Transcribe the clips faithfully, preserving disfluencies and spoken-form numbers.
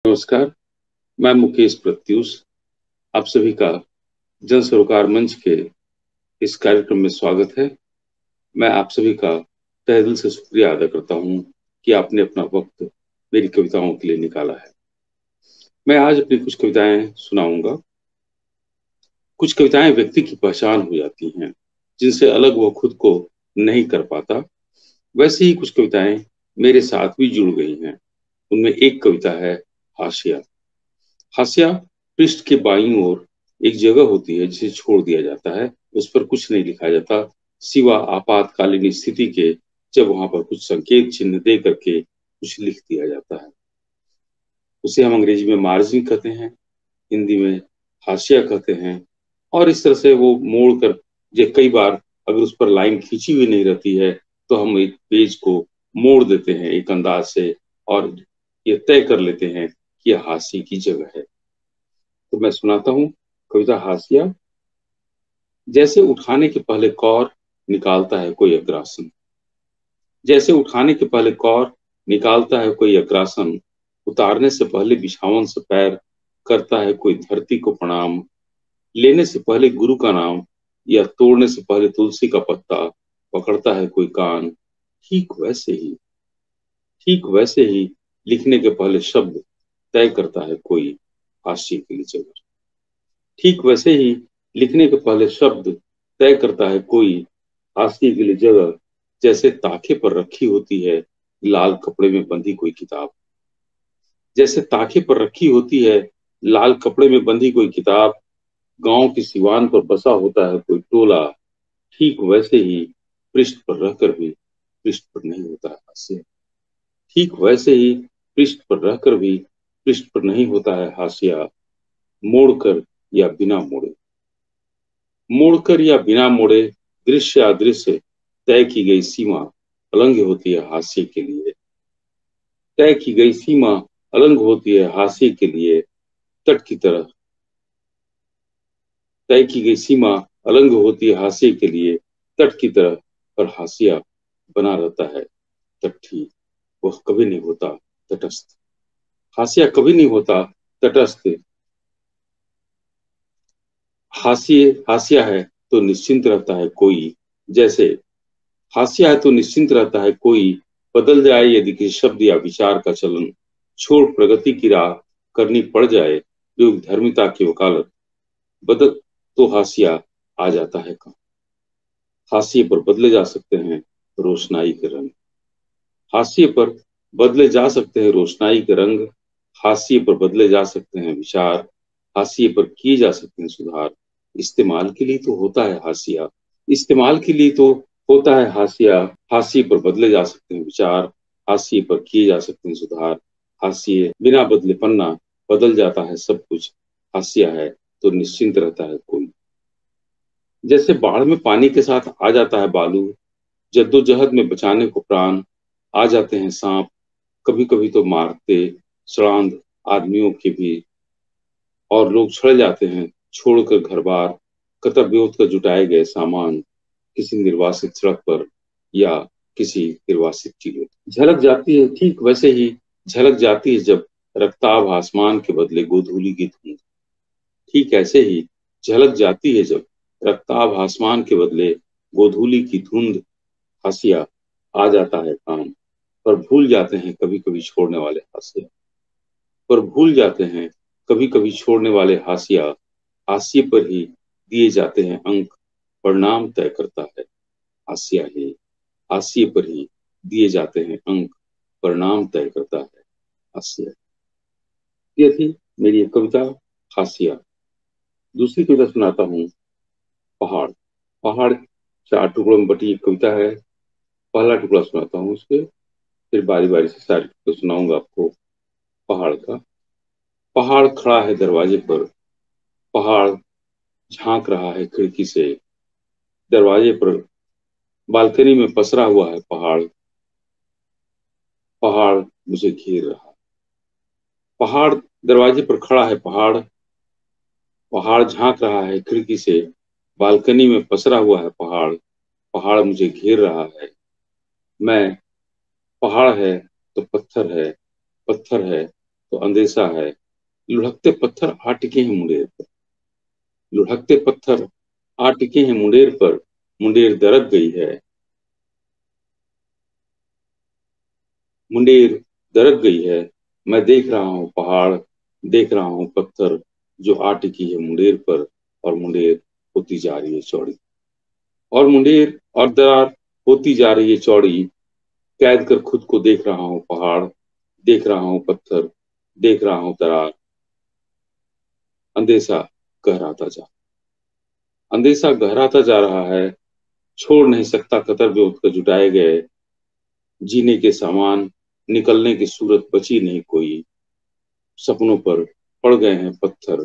नमस्कार, मैं मुकेश प्रत्यूष आप सभी का जन सरोकार मंच के इस कार्यक्रम में स्वागत है। मैं आप सभी का तहे दिल से शुक्रिया अदा करता हूं कि आपने अपना वक्त मेरी कविताओं के लिए निकाला है। मैं आज अपनी कुछ कविताएं सुनाऊंगा। कुछ कविताएं व्यक्ति की पहचान हो जाती हैं, जिनसे अलग वो खुद को नहीं कर पाता। वैसे ही कुछ कविताएं मेरे साथ भी जुड़ गई हैं। उनमें एक कविता है हाशिया। हाशिया पृष्ठ के बाईं ओर एक जगह होती है जिसे छोड़ दिया जाता है। उस पर कुछ नहीं लिखा जाता सिवा आपातकालीन स्थिति के, जब वहां पर कुछ संकेत चिन्ह दे करके कुछ लिख दिया जाता है। उसे हम अंग्रेजी में मार्जिन कहते हैं, हिंदी में हाशिया कहते हैं। और इस तरह से वो मोड़ कर, जो कई बार अगर उस पर लाइन खींची हुई नहीं रहती है तो हम एक पेज को मोड़ देते हैं एक अंदाज से, और ये तय कर लेते हैं कि यह हाशिए की जगह है। तो मैं सुनाता हूँ कविता हाशिया। जैसे उठाने के पहले कौर निकालता है कोई अग्रासन, जैसे उठाने के पहले कौर निकालता है कोई अग्रासन, उतारने से पहले बिछावन से पैर करता है कोई धरती को प्रणाम, लेने से पहले गुरु का नाम या तोड़ने से पहले तुलसी का पत्ता पकड़ता है कोई कान। ठीक वैसे ही ठीक वैसे ही लिखने के पहले शब्द तय करता है कोई हाशिए के लिए जगह। ठीक वैसे ही लिखने के पहले शब्द तय करता है कोई हाशिए के लिए जगह। जैसे ताखे पर रखी होती है लाल कपड़े में बंधी कोई किताब, जैसे ताखे पर रखी होती है लाल कपड़े में बंधी कोई किताब, गांव की सिवान पर बसा होता है कोई टोला। ठीक वैसे ही पृष्ठ पर रहकर भी पृष्ठ पर नहीं होता है हाशिया। ठीक वैसे ही पृष्ठ पर रहकर भी पृष्ठ पर नहीं होता है हाशिया। मोड़कर या बिना मोड़े मोड़कर या बिना मोड़े, दृश्य अदृश्य तय की गई सीमा अलंग होती है हाशिए के लिए। तय की गई सीमा अलंग होती है हाशिए के लिए। तट की तरह तय की गई सीमा अलंग होती है हाशिए के लिए। तट की तरह पर हाशिया बना रहता है तटठी, वह कभी नहीं होता तटस्थ। हाशिया कभी नहीं होता तटस्थ। हाशिए हाशिया है तो निश्चिंत रहता है कोई, जैसे हाशिया है तो निश्चिंत रहता है कोई, बदल जाए यदि किसी शब्द या विचार का चलन, छोड़ प्रगति की राह करनी पड़ जाए जो धर्मिता की वकालत, बदल तो हाशिया आ जाता है कहाँ। हाशिए पर बदले जा सकते हैं रोशनाई के रंग, हाशिए पर बदले जा सकते हैं रोशनाई के रंग, हाशिए पर बदले जा सकते हैं विचार, हाशिए पर किए जा सकते हैं सुधार। इस्तेमाल के लिए तो होता है हाशिया, इस्तेमाल के लिए तो होता है हाशिया। हाशिए पर बदले जा सकते हैं विचार, हाशिए पर किए जा सकते हैं सुधार। हाशिए बिना बदले पन्ना, बदल जाता है सब कुछ। हाशिया है तो निश्चिंत रहता है कोई। जैसे बाढ़ में पानी के साथ आ जाता है बालू, जद्दोजहद में बचाने को प्राण आ जाते हैं सांप, कभी कभी तो मारते सड़ांध आदमियों के भी, और लोग छड़ जाते हैं छोड़कर घर बार, कर्तव्यों का जुटाए गए सामान किसी निर्वासित सड़क पर या किसी निर्वासित टीले। झलक जाती है ठीक वैसे ही झलक जाती है जब रक्ताभ आसमान के बदले गोधूली की धुंध। ठीक ऐसे ही झलक जाती है जब रक्ताभ आसमान के बदले गोधूली की धुंध। हाशिया आ जाता है काम, पर भूल जाते हैं कभी कभी छोड़ने वाले हाशिया, पर भूल जाते हैं कभी कभी छोड़ने वाले हाशिया। हाशिए पर ही दिए जाते हैं अंक, परिणाम तय करता है हाशिया ही। हाशिए पर ही दिए जाते हैं अंक, परिणाम तय करता है हाशिया। ये थी मेरी एक कविता हाशिया। दूसरी कविता सुनाता हूँ पहाड़। पहाड़ चार टुकड़ों में बटी एक कविता है। पहला टुकड़ा सुनाता हूँ उसके, फिर बारी बारी से सारे टुकड़े सुनाऊंगा आपको पहाड़ का। पहाड़ खड़ा है दरवाजे पर, पहाड़ झांक रहा है खिड़की से, दरवाजे पर बालकनी में पसरा हुआ है पहाड़। पहाड़ मुझे घेर रहा, पहाड़ दरवाजे पर खड़ा है पहाड़, पहाड़ झांक रहा है खिड़की से, बालकनी में पसरा हुआ है पहाड़। पहाड़ मुझे घेर रहा है, मैं पहाड़ है तो पत्थर है, पत्थर है तो अंदेशा है। लुढ़कते पत्थर आ टिके हैं मुंडेर पर, लुढ़कते पत्थर आ टिके हैं मुंडेर पर, मुंडेर दरक गई है, मुंडेर दरक गई है। मैं देख रहा हूँ पहाड़, देख रहा हूँ पत्थर, जो आ टिकी है मुंडेर पर, और मुंडेर होती जा रही है चौड़ी, और मुंडेर और दरार होती जा रही है चौड़ी। कैद कर खुद को देख रहा हूँ पहाड़, देख रहा हूँ पत्थर, देख रहा हूँ दरार। अंदेशा गहराता जा अंदेशा गहराता जा रहा है। छोड़ नहीं सकता कतर जो उत्कर जुटाए गए, जीने के सामान, निकलने की सूरत बची नहीं कोई। सपनों पर पड़ गए हैं पत्थर,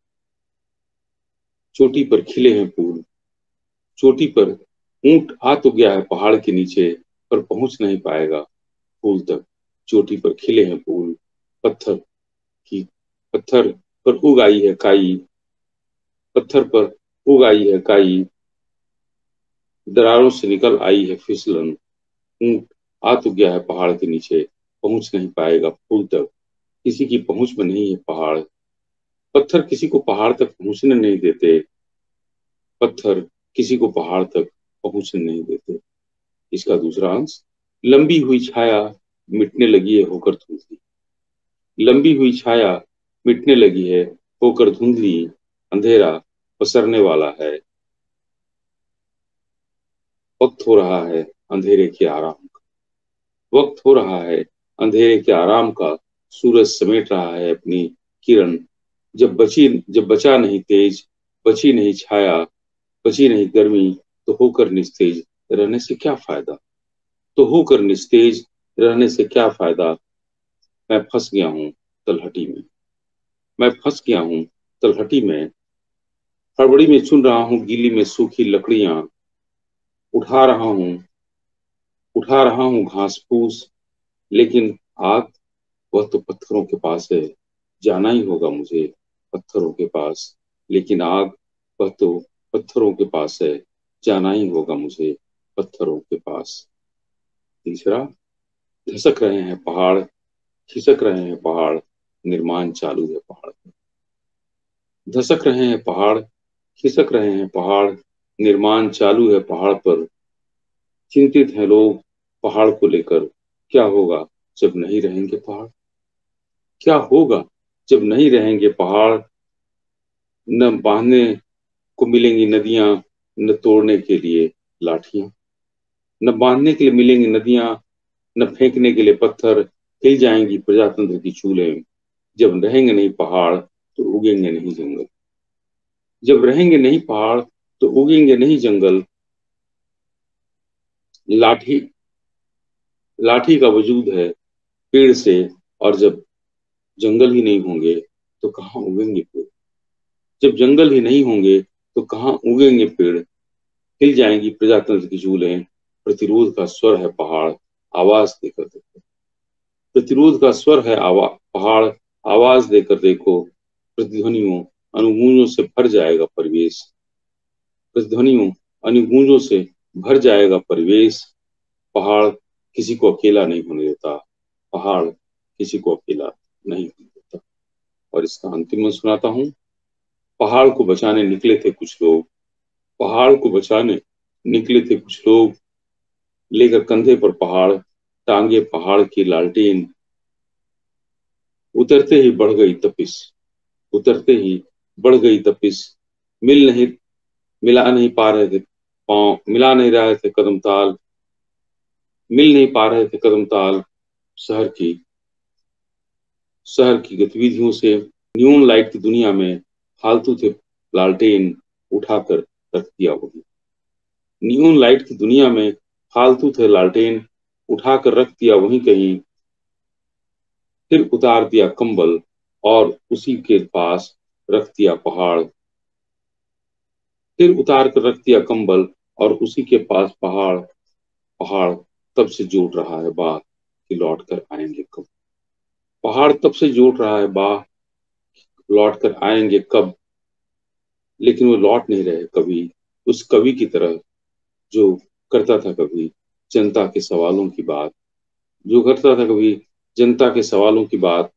चोटी पर खिले हैं फूल, चोटी पर ऊंट आ तो गया है पहाड़ के नीचे, पर पहुंच नहीं पाएगा फूल तक। चोटी पर खिले हैं फूल, पत्थर की पत्थर पर उग आई है काई, पत्थर पर उग आई है काई। दरारों से निकल आई है फिसलन, ऊंट आ तो गया है पहाड़ के नीचे, पहुंच नहीं पाएगा फूल तक। किसी की पहुंच में नहीं है पहाड़, पत्थर किसी को पहाड़ तक पहुंचने नहीं देते, पत्थर किसी को पहाड़ तक पहुंचने नहीं देते। इसका दूसरा अंश। लंबी हुई छाया मिटने लगी है होकर धुंधली, लंबी हुई छाया मिटने लगी है होकर धुंधली। अंधेरा पसरने वाला है, वक्त हो रहा है अंधेरे के आराम का, वक्त हो रहा है अंधेरे के आराम का। सूरज समेट रहा है अपनी किरण, जब बची जब बचा नहीं तेज, बची नहीं छाया, बची नहीं गर्मी, तो होकर निस्तेज रहने से क्या फायदा, तो होकर निस्तेज रहने से क्या फायदा। मैं फंस गया हूँ तलहटी में, मैं फंस गया हूँ तलहटी में। हड़बड़ी में चुन रहा हूँ गीली में सूखी लकड़ियां, उठा रहा हूँ उठा रहा हूँ घास फूस। लेकिन आग, वह तो पत्थरों के पास है, जाना ही होगा मुझे पत्थरों के पास। लेकिन आग, वह तो पत्थरों के पास है, जाना ही होगा मुझे पत्थरों के पास। तीसरा। धसक रहे हैं पहाड़, खिसक रहे हैं पहाड़, निर्माण चालू है पहाड़ पर। धसक रहे हैं पहाड़, खिसक रहे हैं पहाड़, निर्माण चालू है पहाड़ पर। चिंतित हैं लोग पहाड़ को लेकर, क्या होगा जब नहीं रहेंगे पहाड़, क्या होगा जब नहीं रहेंगे पहाड़। न बांधने को मिलेंगी नदियां, न तोड़ने के लिए लाठियां, न बांधने के लिए मिलेंगी नदियां, न फेंकने के लिए पत्थर। हिल जाएंगी प्रजातंत्र की चूलें, जब रहेंगे नहीं पहाड़ तो उगेंगे नहीं जंगल, जब रहेंगे नहीं पहाड़ तो उगेंगे नहीं जंगल। लाठी लाठी का वजूद है पेड़ से, और जब जंगल ही नहीं होंगे तो कहाँ उगेंगे पेड़, जब जंगल ही नहीं होंगे तो कहाँ उगेंगे पेड़। हिल जाएंगी प्रजातंत्र की चूलें, प्रतिरोध का स्वर है पहाड़, आवाज देकर देखो, प्रतिरोध का स्वर है आवा, पहाड़, आवाज देकर देखो। प्रतिध्वनियों अनुगूंजों से भर जाएगा परिवेश, प्रतिध्वनियों अनुगूंजों से भर जाएगा परिवेश। पहाड़ किसी को अकेला नहीं होने देता, पहाड़ किसी को अकेला नहीं होने देता। और इसका अंतिम मैं सुनाता हूँ। पहाड़ को बचाने निकले थे कुछ लोग, पहाड़ को बचाने निकले थे कुछ लोग, लेकर कंधे पर पहाड़, टांगे पहाड़ की लालटेन। उतरते ही बढ़ गई तपिश, उतरते ही बढ़ गई तपिश। मिल नहीं मिला नहीं पा रहे थे पांव, मिला नहीं रहे थे कदम ताल, मिल नहीं पा रहे थे कदम ताल। शहर की शहर की गतिविधियों से, न्यून लाइट की दुनिया में फालतू थे लालटेन, उठाकर रख दिया वही। न्यून लाइट की दुनिया में फालतू थे लालटेन, उठाकर रख दिया वहीं कहीं। फिर उतार दिया कंबल और उसी के पास रख दिया पहाड़, फिर उतार कर रख दिया कंबल और उसी के पास पहाड़। पहाड़ तब से जोड़ रहा है बाह कि लौट कर आएंगे कब, पहाड़ तब से जोड़ रहा है बाह लौट कर आएंगे कब। लेकिन वो लौट नहीं रहे कभी, उस कवि की तरह जो करता था कभी जनता के सवालों की बात, जो करता था कभी जनता के सवालों की बात।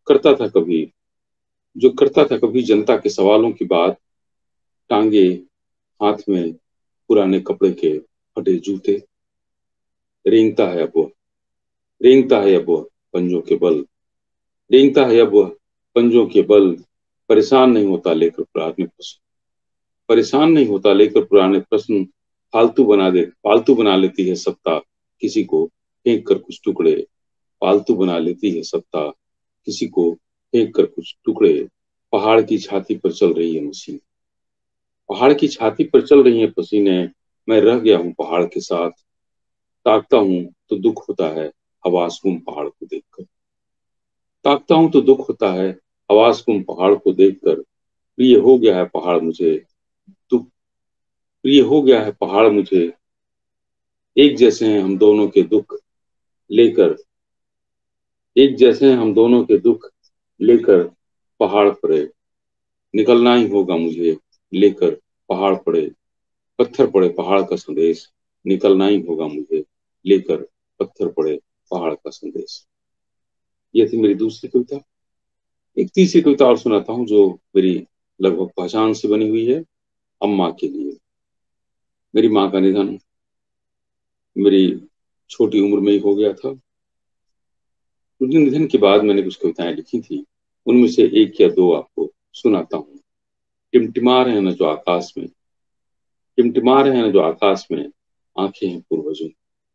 करता था कभी जो करता था कभी जनता के सवालों की बात, टांगे हाथ में पुराने कपड़े के फटे जूते। रेंगता है अब वह रेंगता है अब वह पंजों के बल रेंगता है अब वह पंजों के बल परेशान नहीं होता लेकर पुराने प्रश्न परेशान नहीं होता लेकर पुराने प्रश्न फालतू बना दे फालतू बना लेती है सत्ता किसी को फेंक कर कुछ टुकड़े फालतू बना लेती है सत्ता किसी को फेंक कर कुछ टुकड़े। पहाड़ की छाती पर चल रही है मशीन पहाड़ की छाती पर चल रही है पसीने। मैं रह गया हूँ पहाड़ के साथ। ताकता हूँ तो दुख होता है आवाज गुम पहाड़ को देखकर ताकता हूँ तो दुख होता है आवाज गुम पहाड़ को देखकर। प्रिय हो गया है पहाड़ मुझे दुख प्रिय हो गया है पहाड़ मुझे। एक जैसे हैं हम दोनों के दुख लेकर एक जैसे हैं हम दोनों के दुख लेकर पहाड़ पड़े। निकलना ही होगा मुझे लेकर पहाड़ पड़े। पत्थर पड़े पहाड़ का संदेश निकलना ही होगा मुझे लेकर पत्थर पड़े पहाड़ का संदेश। यह थी मेरी दूसरी कविता। एक तीसरी कविता और सुनाता हूँ जो मेरी लगभग पहचान से बनी हुई है। अम्मा के लिए। मेरी माँ का निधन मेरी छोटी उम्र में ही हो गया था। उनके निधन के बाद मैंने कुछ कविताएं लिखी थी। उनमें से एक या दो आपको सुनाता हूँ। टिमटिमा रहे हैं न जो आकाश में टिमटिमा रहे हैं न जो आकाश में आंखें हैं पूर्वजों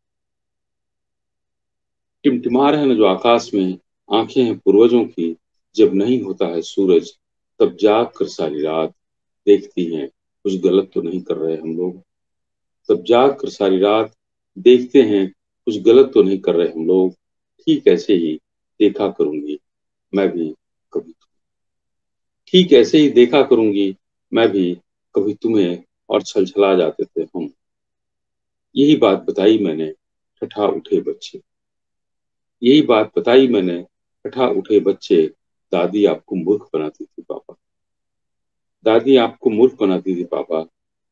टिमटिमा रहे हैं न जो आकाश में आंखें हैं पूर्वजों की। जब नहीं होता है सूरज तब जाग कर सारी रात देखती हैं कुछ गलत तो नहीं कर रहे हम लोग। तब जाग कर सारी रात देखते हैं कुछ गलत तो नहीं कर रहे हम लोग। ठीक ऐसे ही देखा करूंगी मैं भी कभी ठीक ऐसे ही देखा करूंगी मैं भी कभी तुम्हें और छलछला जाते थे हम। यही बात बताई मैंने ठठा उठे बच्चे यही बात बताई मैंने ठठा उठे बच्चे। दादी आपको मूर्ख बनाती थी पापा दादी आपको मूर्ख बनाती थी पापा।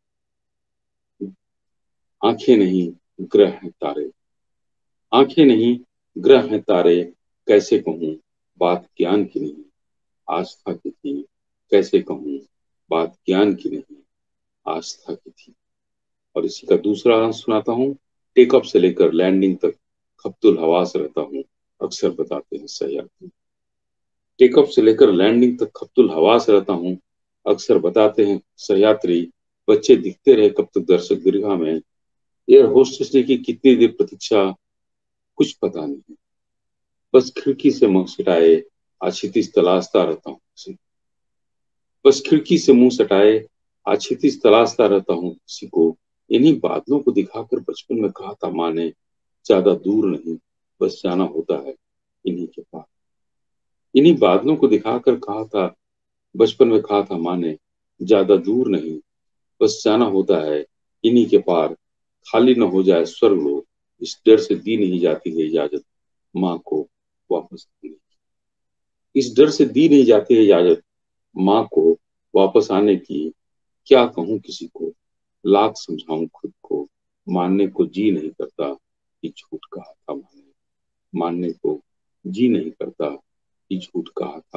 आंखें नहीं ग्रह हैं तारे आंखें नहीं ग्रह हैं तारे। कैसे कहूँ बात ज्ञान की नहीं आस्था की थी। कैसे कहूँ बात ज्ञान की नहीं आस्था की थी। और इसी का दूसरा अंश सुनाता हूँ। टेकअप से लेकर लैंडिंग तक खप्तुल हवास रहता हूँ अक्सर बताते हैं सहयात्री। टेकअप से लेकर लैंडिंग तक खप्तुल हवास रहता हूँ अक्सर बताते हैं सहयात्री। बच्चे दिखते रहे कब तक दर्शक दीर्घा में। एयर होस्टेस ने की कितनी देर प्रतीक्षा कुछ पता नहीं। बस खिड़की से मुंह सटाए आछितिस तलाशता रहता हूँ किसी बस खिड़की से मुंह सटाए आछितिस तलाशता रहता हूँ किसी को। इन्हीं बादलों को दिखाकर बचपन में कहा था माँ ने ज्यादा दूर नहीं बस जाना होता है इन्हीं के पास। इन्हीं बादलों को दिखाकर कहा था बचपन में कहा था माँ ने ज्यादा दूर नहीं बस जाना होता है इन्हीं के पार। खाली न हो जाए स्वर्ग लोग इस डर से दी नहीं जाती है इजाजत माँ को वापस आने की। इस डर से दी नहीं जाती है इजाजत माँ को वापस आने की। क्या कहूँ किसी को लाख समझाऊं खुद को मानने को जी नहीं करता कि झूठ कहा था माने मानने को जी नहीं करता कि झूठ कहा था।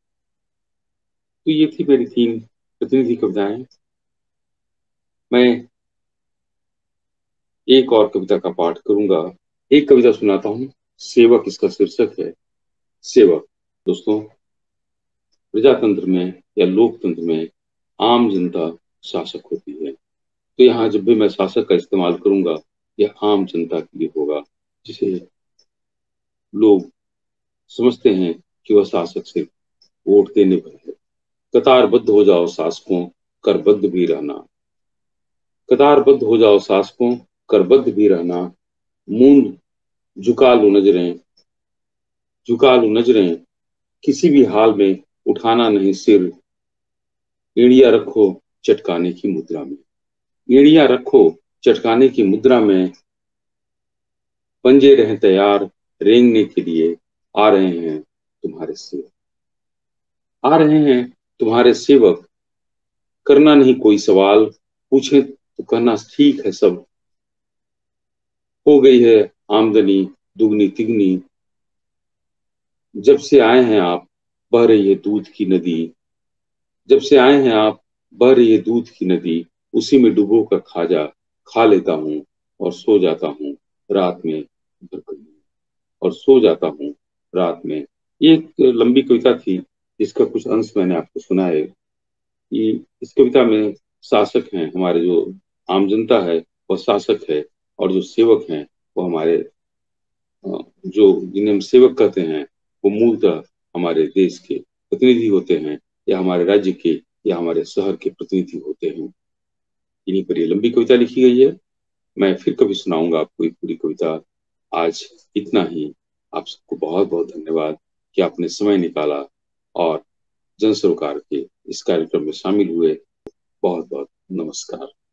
तो ये थी मेरी तीन प्रतिनिधि कविताएं। मैं एक और कविता का पाठ करूंगा। एक कविता सुनाता हूँ। सेवक इसका शीर्षक है। सेवक। दोस्तों, प्रजातंत्र में या लोकतंत्र में आम जनता शासक होती है। तो यहाँ जब भी मैं शासक का इस्तेमाल करूंगा यह आम जनता के लिए होगा जिसे लोग समझते हैं कि वह शासक सिर्फ वोट देने पर है। कतारबद्ध हो जाओ शासकों करबद्ध भी रहना कतारबद्ध हो जाओ शासकों करबद्ध भी रहना। मूंद झुका लो नजरें झुका लो नजरें किसी भी हाल में उठाना नहीं सिर। एड़िया रखो चटकाने की मुद्रा में एड़िया रखो चटकाने की मुद्रा में। पंजे रहे तैयार रेंगने के लिए आ रहे हैं तुम्हारे सेवक आ रहे हैं तुम्हारे सेवक। करना नहीं कोई सवाल पूछे तो कहना ठीक है सब। हो गई है आमदनी दुगनी तिगनी जब से आए हैं आप बह रही है दूध की नदी। जब से आए हैं आप, बह रही है दूध की नदी, उसी में डूबो कर खाजा खा लेता हूँ और सो जाता हूँ रात में भरकर। और सो जाता हूँ रात में। ये एक लंबी कविता थी जिसका कुछ अंश मैंने आपको सुना है कि इस कविता में शासक हैं हमारे, जो आम जनता है वो शासक है, और जो सेवक हैं वो हमारे अ, जो जिन्हें हम सेवक कहते हैं वो मूलतः हमारे देश के प्रतिनिधि होते हैं, या हमारे राज्य के या हमारे शहर के प्रतिनिधि होते हैं। इन्हीं पर ये लंबी कविता लिखी गई है। मैं फिर कभी सुनाऊंगा आपको ये पूरी कविता। आज इतना ही। आप सबको बहुत बहुत धन्यवाद कि आपने समय निकाला और जन सरोकार के इस कार्यक्रम में शामिल हुए। बहुत बहुत नमस्कार।